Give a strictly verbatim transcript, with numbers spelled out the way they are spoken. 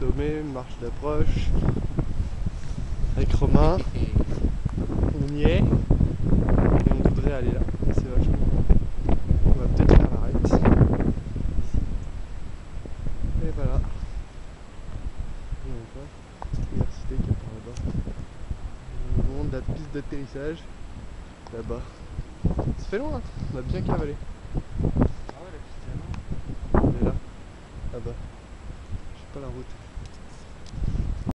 sommet, marche d'approche. Avec Romain. On y est. Et on voudrait aller là. C'est vachement. On va peut-être faire l'arrête. Et voilà. Et on voit l'université qui est par là-bas. On monte la piste d'atterrissage. Là-bas. Ça fait loin, hein. On a bien cavalé. Ah ouais, la piste est là. Elle est là. Là-bas. Je sais pas la route.